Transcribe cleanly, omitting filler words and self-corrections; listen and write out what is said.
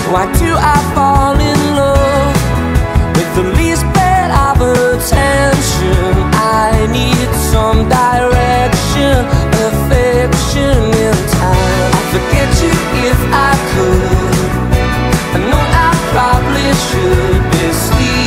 Why do I fall in love with the least bit of attention? I need some direction, affection in time. I'd forget you if I could. I know I probably should be sleeping.